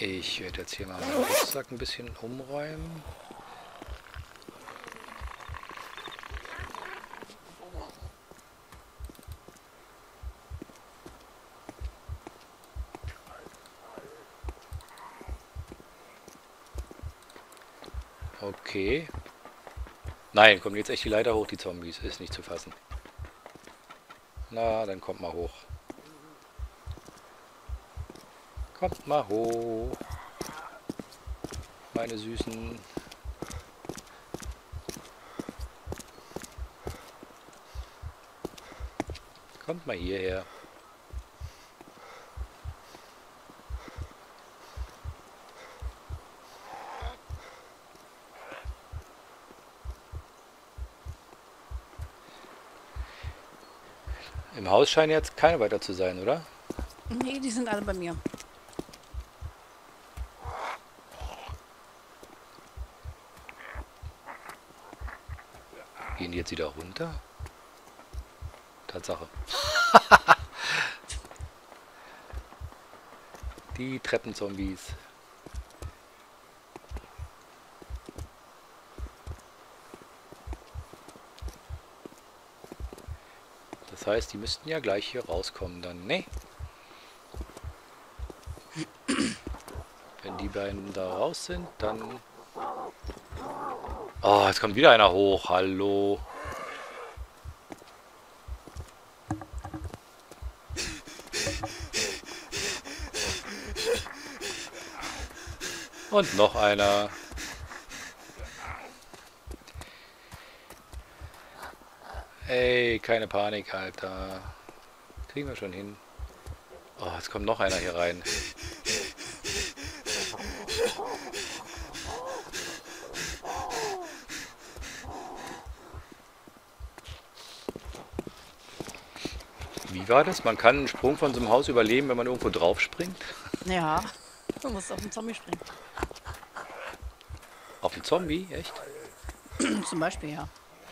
Ich werde jetzt hier mal meinen Rucksack ein bisschen umräumen. Okay. Nein, kommen jetzt echt die Leiter hoch, die Zombies. Ist nicht zu fassen. Na, dann kommt mal hoch. Kommt mal hoch. Meine Süßen. Kommt mal hierher. Im Haus scheinen jetzt keine weiter zu sein, oder? Nee, die sind alle bei mir. Gehen die jetzt wieder runter? Tatsache. Die Treppenzombies. Das heißt, die müssten ja gleich hier rauskommen dann. Nee. Wenn die beiden da raus sind, dann... Oh, jetzt kommt wieder einer hoch. Hallo. Und noch einer. Ey, keine Panik, Alter. Kriegen wir schon hin. Oh, jetzt kommt noch einer hier rein. Wie war das? Man kann einen Sprung von so einem Haus überleben, wenn man irgendwo drauf springt? Ja, du musst auf den Zombie springen. Auf einen Zombie? Echt? Zum Beispiel, ja.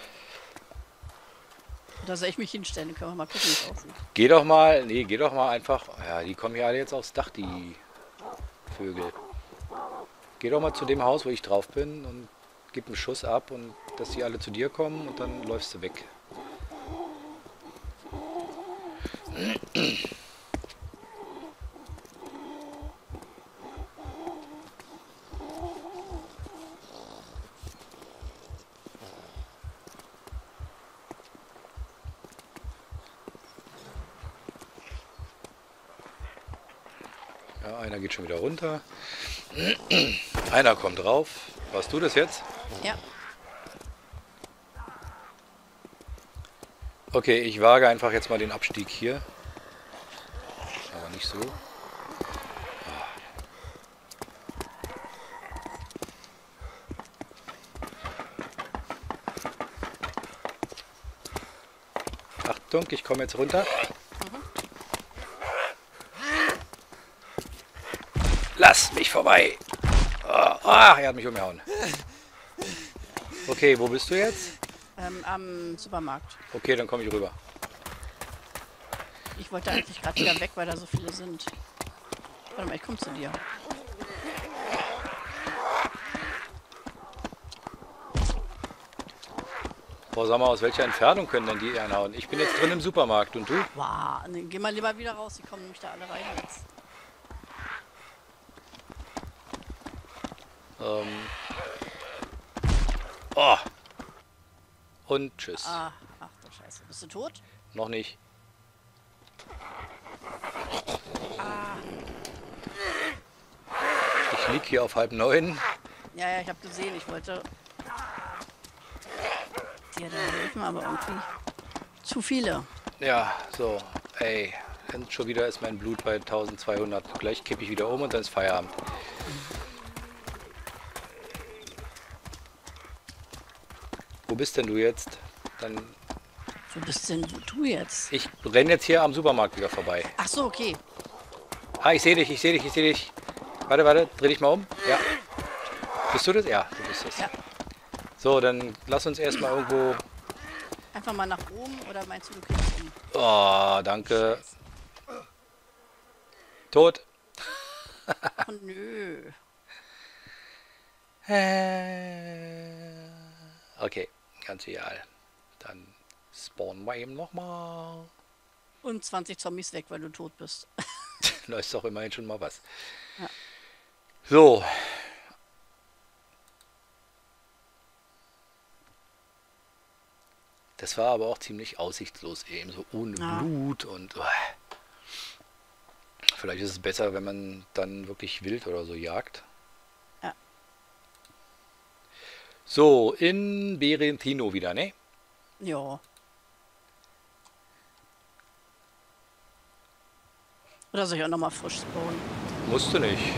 Da soll ich mich hinstellen, dann können wir mal gucken, wie es aussieht. Geh doch mal, nee, geh doch mal einfach. Ja, die kommen hier alle jetzt aufs Dach, die Vögel. Geh doch mal zu dem Haus, wo ich drauf bin und gib einen Schuss ab und dass die alle zu dir kommen und dann läufst du weg. Ja, einer geht schon wieder runter. Einer kommt drauf. Warst du das jetzt? Ja. Okay, ich wage einfach jetzt mal den Abstieg hier. Aber nicht so. Achtung, ich komme jetzt runter. Lass mich vorbei! Er hat mich umgehauen. Okay, wo bist du jetzt? Am Supermarkt. Okay, dann komme ich rüber. Ich wollte eigentlich gerade wieder weg, weil da so viele sind. Warte mal, ich komme zu dir. Boah, sag mal, aus welcher Entfernung können denn die einhauen? Ich bin jetzt drin im Supermarkt und du? Wow, nee, geh mal lieber wieder raus, die kommen nämlich da alle rein jetzt. Oh. Und tschüss. Ach du Scheiße. Bist du tot? Noch nicht. Ich lieg hier auf 8:30. Ja, ich habe gesehen, ich wollte dir da helfen, aber irgendwie zu viele. Ja, so. Ey, schon wieder ist mein Blut bei 1200. Gleich kippe ich wieder um und dann ist Feierabend. Wo bist denn du jetzt? Dann... Wo bist denn du jetzt? Ich renne jetzt hier am Supermarkt wieder vorbei. Ach so, okay. Ah, ich sehe dich, ich sehe dich, ich sehe dich. Warte, dreh dich mal um. Ja. Bist du das? Ja, du bist es. Ja. So, dann lass uns erstmal irgendwo... Einfach mal nach oben oder meinst du, du kriegst um? Oh, danke. Tot. Oh nö. Okay, ganz egal. Dann spawnen wir eben nochmal. Und 20 Zombies weg, weil du tot bist. Da ist doch immerhin schon mal was. Ja. So. Das war aber auch ziemlich aussichtslos eben, so ohne Ja. Blut und... Vielleicht ist es besser, wenn man dann wirklich wild oder so jagt. Ja. So, in Berentino wieder, ne? Ja. Oder soll ich auch nochmal frisch spawnen? Musst du nicht.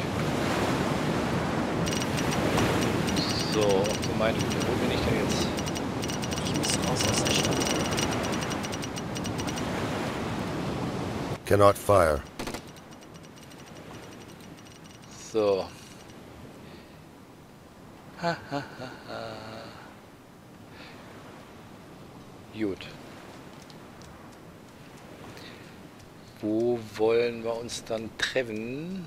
So, du meinst, wo bin ich denn jetzt? Ich muss raus aus der Stadt. Cannot fire. So. Gut. Wo wollen wir uns dann treffen?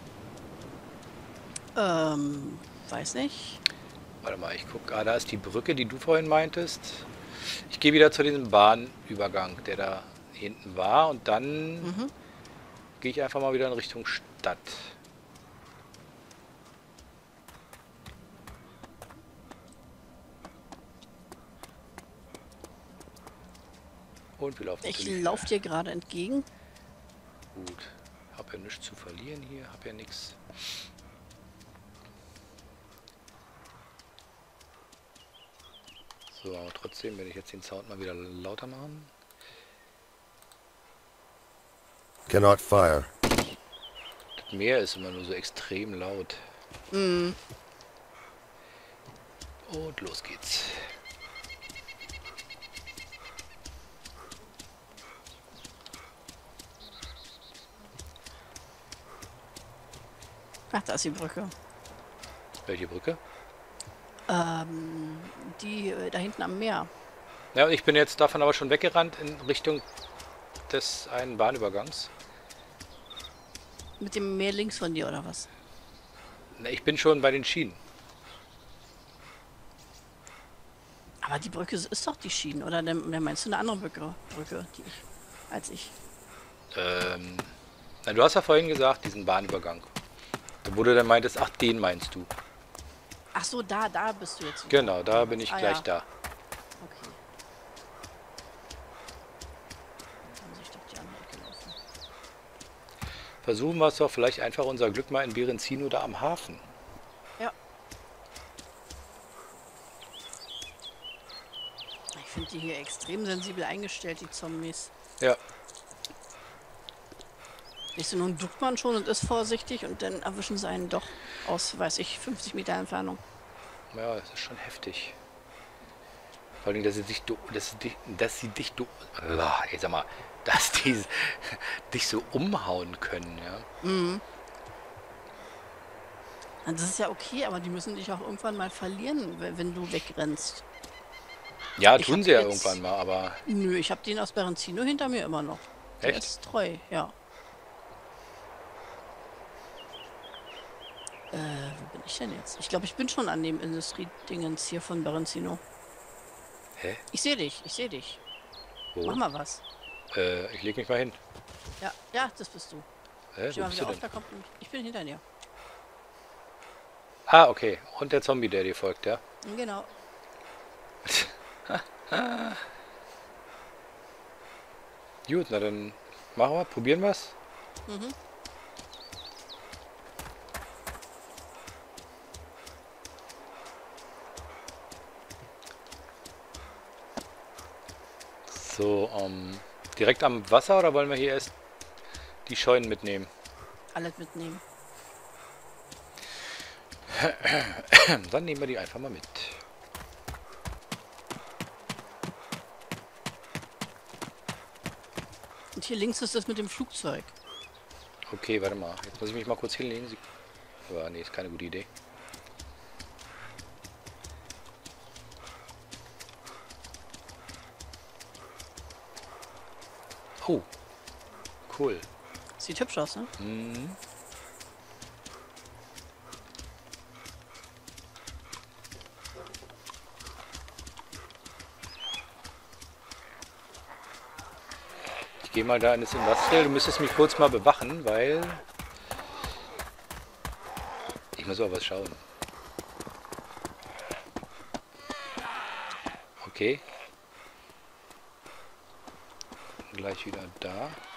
Weiß nicht. Warte mal, ich gucke. Ah, da ist die Brücke, die du vorhin meintest. Ich gehe wieder zu diesem Bahnübergang, der da hinten war. Und dann gehe ich einfach mal wieder in Richtung Stadt. Und wir laufen Ich natürlich. laufe dir gerade entgegen. Gut. Hab ja nichts zu verlieren hier. Hab ja nichts. So, aber trotzdem werde ich jetzt den Sound mal wieder lauter machen. Cannot fire. Das Meer ist immer nur so extrem laut. Mm. Und los geht's. Ach, da ist die Brücke. Welche Brücke? Die da hinten am Meer. Ja, ich bin jetzt davon aber schon weggerannt in Richtung des einen Bahnübergangs. Mit dem Meer links von dir, oder was? Ne, ich bin schon bei den Schienen. Aber die Brücke ist doch die Schienen, oder? Dann meinst du eine andere Brücke die ich, als ich. Na, du hast ja vorhin gesagt, diesen Bahnübergang. Wo du dann meintest, ach, den meinst du. Ach so, da bist du jetzt. Genau, da bin ich gleich ja. da. Okay. Dann muss ich doch die andere Ecke laufen. Versuchen wir es doch vielleicht einfach unser Glück mal in Berenzino da am Hafen. Ja. Ich finde die hier extrem sensibel eingestellt, die Zombies. Ja, Nicht so, nun duckt man schon und ist vorsichtig und dann erwischen sie einen doch aus, weiß ich, 50 Meter Entfernung. ja, das ist schon heftig. Vor allem, dass sie dich, ich sag mal, dass die dich so umhauen können, ja. Das ist ja okay, aber die müssen dich auch irgendwann mal verlieren, wenn du wegrennst. Ja, Ich tun hab sie ja jetzt- irgendwann mal, aber Nö, ich habe den aus Berenzino hinter mir immer noch. Der Echt? ist treu, ja. Wo bin ich denn jetzt? Ich glaube, ich bin schon an dem Industriedingens hier von Berenzino. hä? Ich sehe dich, ich sehe dich. Wo? Mach mal was. Ich leg mich mal hin. Ja, das bist du. Hä, Steh wo mal bist du wieder auf, denn? da kommt ein... Ich bin hinter dir. Ah, okay. Und der Zombie, der dir folgt, ja. Genau. Gut, na dann machen wir, probieren wir's. So, direkt am Wasser oder wollen wir hier erst die Scheunen mitnehmen? Alles mitnehmen. Dann nehmen wir die einfach mal mit. Und hier links ist das mit dem Flugzeug. Okay, warte mal. Jetzt muss ich mich mal kurz hinlegen. Aber nee, ist keine gute Idee. Oh, cool. Sieht hübsch aus, ne? Ich gehe mal da in das Industrial. Du müsstest mich kurz mal bewachen, weil ich muss auch was schauen. Okay. Gleich wieder da.